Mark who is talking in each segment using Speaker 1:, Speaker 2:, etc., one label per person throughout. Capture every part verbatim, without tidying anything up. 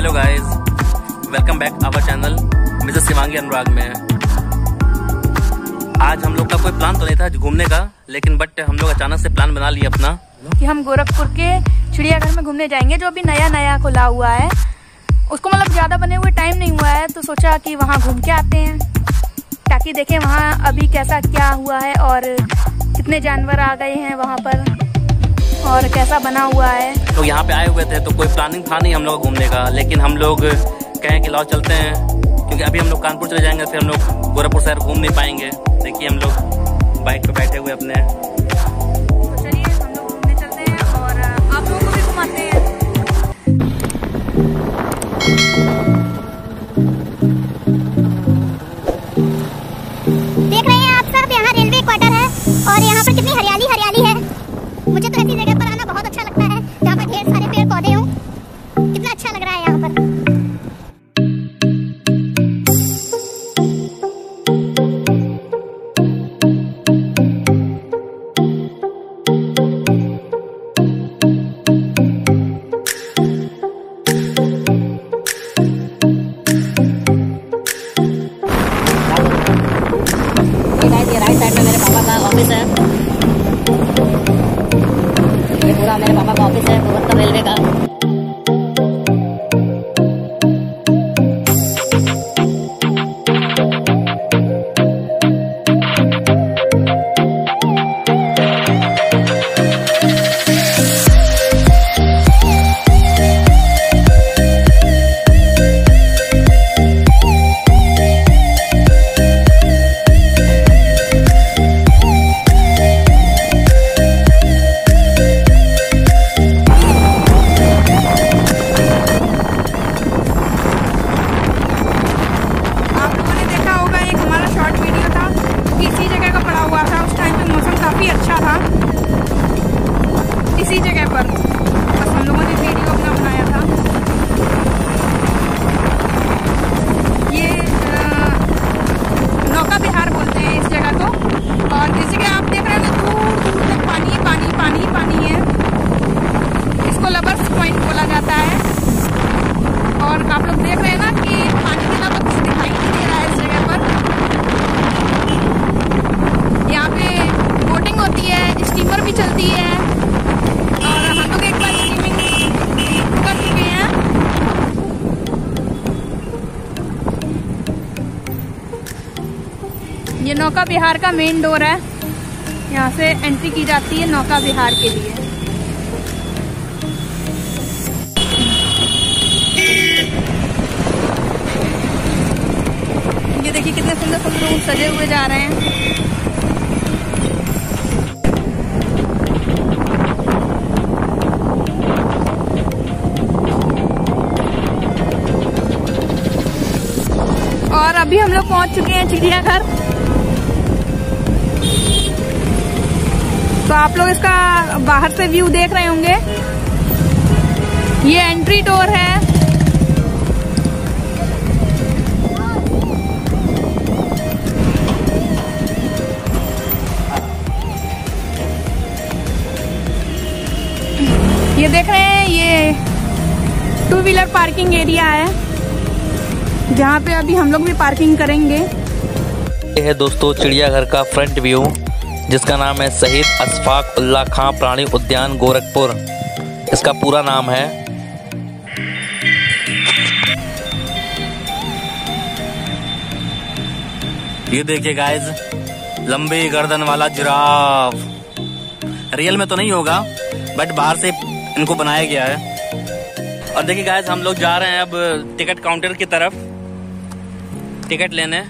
Speaker 1: Hello guys, welcome back our channel Mrs Shivangi Anurag में। आज हम लोग का कोई प्लान तो नहीं था घूमने का, लेकिन बट हम लोग अचानक से प्लान बना लिए अपना
Speaker 2: कि हम गोरखपुर के चिड़ियाघर में घूमने जाएंगे, जो अभी नया नया खुला हुआ है। उसको मतलब ज़्यादा बने हुए टाइम नहीं हुआ है, तो सोचा कि वहाँ घूम के आते हैं ताकि देखें वहाँ अभी कैसा क्या हुआ है और कितने जानवर आ गए हैं वहाँ पर और कैसा बना हुआ है।
Speaker 1: तो यहाँ पे आए हुए थे तो कोई प्लानिंग था नहीं हम लोग घूमने का, लेकिन हम लोग कहें कि लाओ चलते हैं, क्योंकि अभी हम लोग कानपुर चले जाएंगे, फिर हम लोग गोरखपुर शहर घूम नहीं पाएंगे। देखिए हम लोग बाइक पे बैठे हुए अपने,
Speaker 2: तो चलिए हम लोग घूमने चलते हैं और आप लोगों को भी घुमाते हैं।
Speaker 3: देख रहे हैं आप सब, यहाँ रेलवे क्वार्टर है और यहाँ पर कितनी हरियाली हरियाली है। मुझे तो ऐसी जगह पर आना बहुत अच्छा लगता है जहाँ पर ढेर सारे पेड़ पौधे हों। कितना अच्छा लग रहा है यहाँ पर।
Speaker 4: ये राइट साइड में मेरे पापा का ऑफिस है। ये पूरा मेरे पापा का ऑफिस है पूर्वोत्तर रेलवे का।
Speaker 2: इसी जगह पर बस हम लोगों ने वीडियो अपना बनाया था। ये नौका विहार बोलते हैं इस जगह को, और इस जगह आप देख रहे हैं ना, दूर दूर तक पानी पानी पानी पानी है। इसको लवर्स पॉइंट बोला जाता है। और आप लोग देख रहे हैं ना कि पानी के अलावा कुछ दिखाई नहीं दे रहा है इस जगह पर। यहाँ पे बोटिंग होती है, स्टीमर भी चलती है और हम लोग एक बार स्विमिंग कर चुके हैं। ये नौका विहार का मेन डोर है, यहाँ से एंट्री की जाती है नौका विहार के लिए। ये देखिए कितने सुंदर सुंदर लोग सजे हुए जा रहे हैं। और अभी हम लोग पहुंच चुके हैं चिड़ियाघर। तो आप लोग इसका बाहर से व्यू देख रहे होंगे। ये एंट्री डोर है। ये देख रहे हैं, ये टू व्हीलर पार्किंग एरिया है जहाँ पे अभी हम लोग भी पार्किंग करेंगे।
Speaker 1: ये है दोस्तों चिड़ियाघर का फ्रंट व्यू, जिसका नाम है शहीद अशफाक उल्लाह खां प्राणी उद्यान गोरखपुर। इसका पूरा नाम है। ये देखिए गाइज, लंबी गर्दन वाला जिराफ। रियल में तो नहीं होगा, बट बाहर से इनको बनाया गया है। और देखिए गाइज, हम लोग जा रहे हैं अब टिकट काउंटर की तरफ टिकट लेने।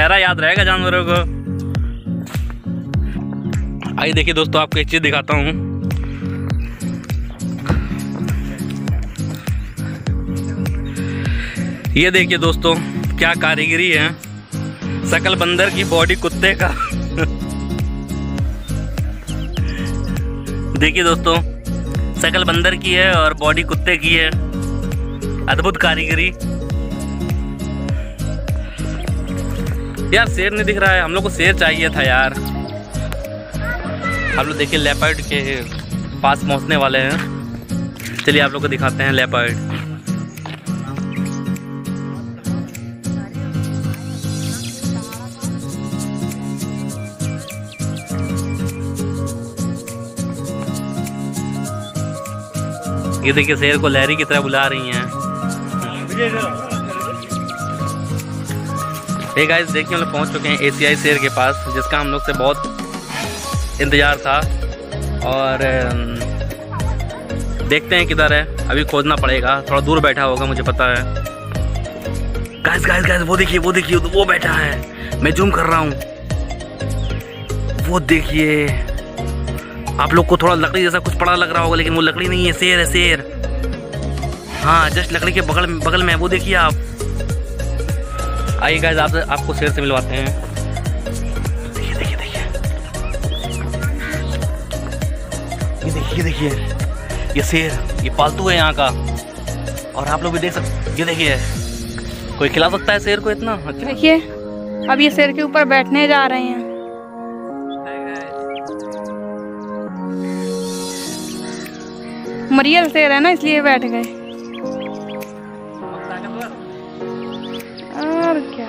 Speaker 1: चेहरा याद रहेगा जानवरों को। आइए देखिए दोस्तों, आपको एक चीज दिखाता हूँ। ये देखिए दोस्तों, क्या कारीगरी है। शकल बंदर की बॉडी कुत्ते का। देखिए दोस्तों, शकल बंदर की है और बॉडी कुत्ते की है। अद्भुत कारीगरी। यार शेर नहीं दिख रहा है, हम लोग को शेर चाहिए था यार। आप लोग देखिए लेपर्ड के पास पहुंचने वाले हैं। चलिए आप लोग को दिखाते हैं लेपर्ड। ये देखिए शेर को लहरी की तरह बुला रही हैं। हे गाइस, देखिए हम लोग पहुंच चुके हैं एशियाई शेर के पास, जिसका हम लोग से बहुत इंतजार था। और देखते हैं किधर है, अभी खोजना पड़ेगा। थोड़ा दूर बैठा होगा, मुझे पता है। गाइस गाइस गाइस, वो देखिए वो देखिए वो बैठा है। मैं जूम कर रहा हूँ। वो देखिए, आप लोग को थोड़ा लकड़ी जैसा कुछ पड़ा लग रहा होगा, लेकिन वो लकड़ी नहीं है, शेर है शेर। हाँ, जस्ट लकड़ी के बगल बगल में है, वो देखिए आप। आइए गाइस, आप आपको शेर से मिलवाते हैं। देखिए देखिए देखिए, ये देखिए देखिए, ये शेर, ये पालतू है यहाँ का। और आप लोग भी देख सकते, ये देखिए, कोई खिला सकता है शेर को इतना?
Speaker 2: देखिए, अब ये शेर के ऊपर बैठने जा रहे हैं। मरियल शेर है ना, इसलिए बैठ गए। और क्या,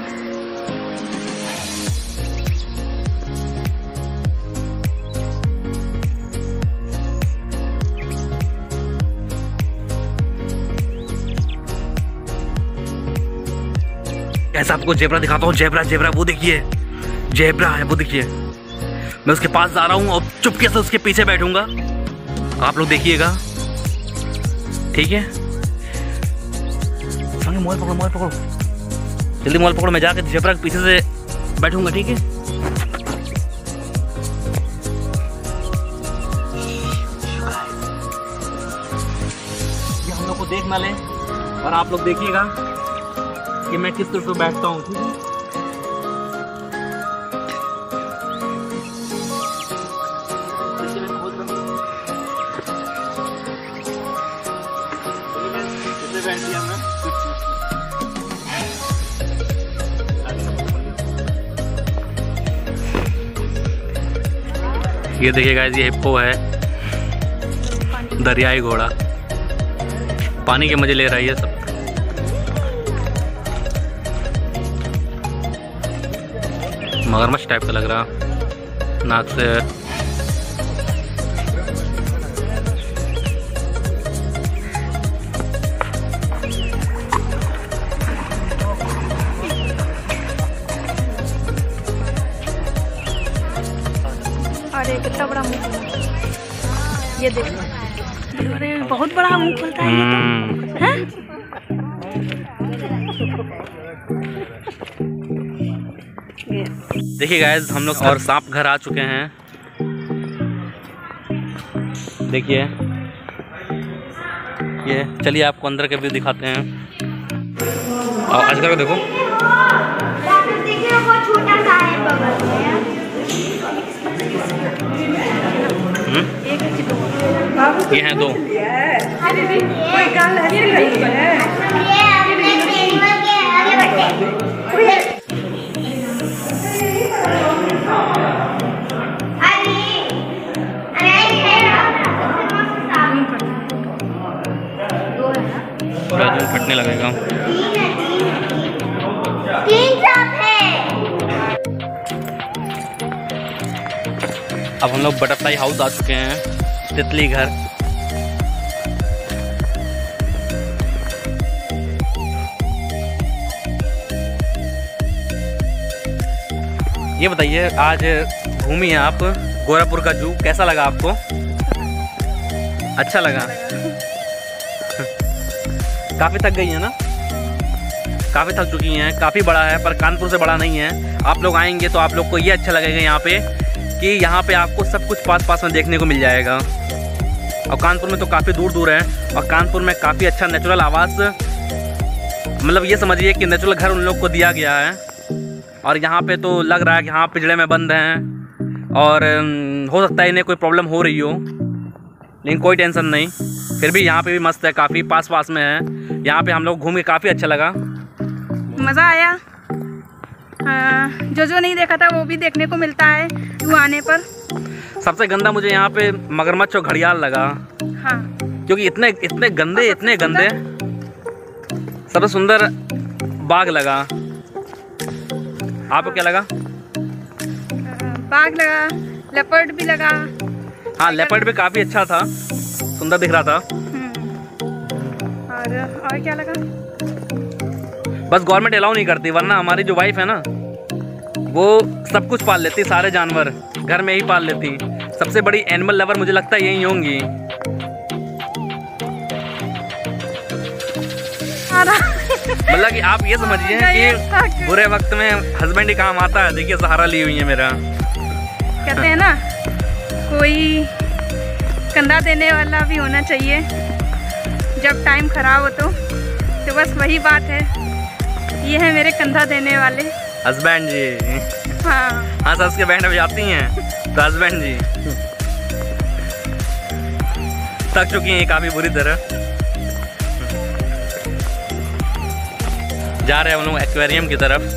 Speaker 1: ऐसा आपको जेब्रा दिखाता हूँ। जेब्रा जेब्रा वो देखिए, जेब्रा है वो देखिए। मैं उसके पास जा रहा हूँ और चुपके से उसके पीछे बैठूंगा। आप लोग देखिएगा, ठीक है? मोबाइल पकड़ो, मोबाइल पकड़ो, जल्दी मोबाइल पकड़ो। मैं जाकर जेब्रा के पीछे से बैठूंगा, ठीक है? ये हम लोग को देख ना ले, और आप लोग देखिएगा कि मैं किस तरह से बैठता हूँ, ठीक है? ये देखिए गाइस, ये हिप्पो है, दरियाई घोड़ा। पानी के मजे ले रहा है ये सब। मगरमच्छ टाइप का लग रहा, नाक से।
Speaker 2: अरे कितना बड़ा मुंह है, ये देखो। अरे बहुत बड़ा मुंह खुलता है ये तो। हैं?
Speaker 1: देखिए गाइस, हम लोग और सांप घर आ चुके हैं। देखिए ये, चलिए आपको अंदर के व्यू दिखाते हैं। और अजगर को देखो,
Speaker 3: देखिए वो छोटा सा है बगल में।
Speaker 1: ये हैं दो। पूरा जूम फटने लगेगा। अब हम लोग बटरफ्लाई हाउस आ चुके हैं, तितली घर। ये बताइए, आज घूमी हैं आप गोरखपुर का जू, कैसा लगा आपको? अच्छा लगा? काफी थक गई है ना? काफ़ी थक चुकी हैं। काफ़ी बड़ा है पर कानपुर से बड़ा नहीं है। आप लोग आएंगे तो आप लोग को ये अच्छा लगेगा यहाँ पे कि यहाँ पे आपको सब कुछ पास पास में देखने को मिल जाएगा। और कानपुर में तो काफ़ी दूर दूर है और कानपुर में काफ़ी अच्छा नेचुरल आवास, मतलब ये समझिए कि नेचुरल घर उन लोग को दिया गया है। और यहाँ पे तो लग रहा है कि हाँ पिंजड़े में बंद हैं और हो सकता है इन्हें कोई प्रॉब्लम हो रही हो, लेकिन कोई टेंशन नहीं। फिर भी यहाँ पे भी मस्त है, काफ़ी पास पास में है। यहाँ पे हम लोग घूम के काफ़ी अच्छा लगा,
Speaker 2: मज़ा आया। आ, जो जो नहीं देखा था वो भी देखने को मिलता है तू आने पर।
Speaker 1: सबसे गंदा मुझे यहाँ पे मगरमच्छ और घड़ियाल लगा।
Speaker 2: हाँ,
Speaker 1: क्योंकि इतने इतने गंदे इतने गंदे। सबसे सुंदर बाघ लगा। आपको क्या लगा?
Speaker 2: बाघ लगा, लेपर्ड भी लगा।
Speaker 1: हाँ, लेपर्ड भी काफ़ी अच्छा था, सुंदर दिख रहा था।
Speaker 2: और और क्या लगा?
Speaker 1: बस गवर्नमेंट अलाउ नहीं करती, वरना हमारी जो वाइफ है ना वो सब कुछ पाल लेती, सारे जानवर घर में ही पाल लेती। सबसे बड़ी एनिमल लवर मुझे लगता है यही होंगी। मतलब कि आप ये समझिए कि बुरे वक्त में हस्बैंड ही काम आता है। देखिए सहारा ली हुई है मेरा।
Speaker 2: कहते हैं ना कोई कंधा देने वाला भी होना चाहिए जब टाइम खराब हो तो तो बस वही बात है। ये है मेरे कंधा देने वाले
Speaker 1: हस्बैंड जी।
Speaker 2: हाँ
Speaker 1: हाँ, सस के बैंड बजाती हैं तो हस्बैंड जी थक चुकी हैं काफ़ी बुरी तरह। जा रहे हैं हम लोग एक्वेरियम की तरफ।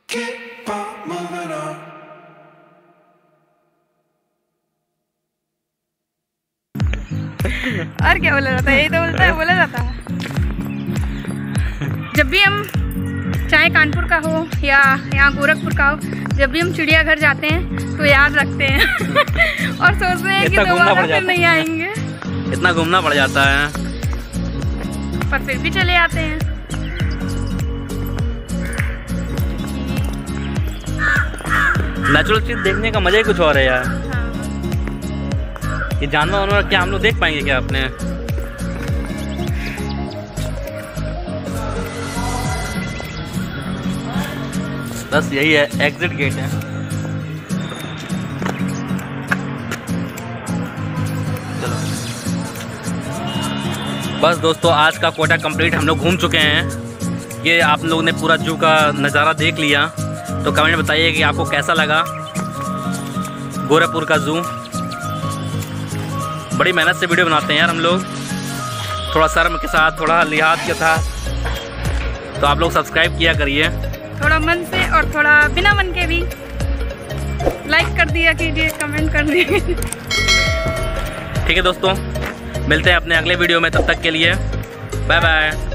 Speaker 5: Keep on moving on.
Speaker 2: और क्या बोला जाता है, यही तो बोलता है, बोला जाता है। जब भी हम चाहे कानपुर का हो या यहाँ गोरखपुर का हो, जब भी हम चिड़ियाघर जाते हैं तो याद रखते हैं और सोचते हैं कि दोबारा फिर नहीं आएंगे।
Speaker 1: इतना घूमना पड़ जाता है,
Speaker 2: पर फिर भी चले आते हैं।
Speaker 1: नेचुरल चीज देखने का मजा ही कुछ और है यार।
Speaker 2: हाँ।
Speaker 1: ये जानवर वानवर क्या हम लोग देख पाएंगे क्या अपने? बस यही है, एग्जिट गेट है। चलो बस दोस्तों, आज का कोटा कंप्लीट, हम लोग घूम चुके हैं। ये आप लोगों ने पूरा जू का नज़ारा देख लिया, तो कमेंट में बताइए कि आपको कैसा लगा गोरखपुर का जू। बड़ी मेहनत से वीडियो बनाते हैं यार हम लोग, थोड़ा शर्म के साथ, थोड़ा लिहाज के साथ, तो आप लोग सब्सक्राइब किया करिए।
Speaker 2: थोड़ा मन से और थोड़ा बिना मन के भी लाइक कर दिया कीजिए, कमेंट कर दिए।
Speaker 1: ठीक है दोस्तों, मिलते हैं अपने अगले वीडियो में, तब तक के लिए बाय बाय।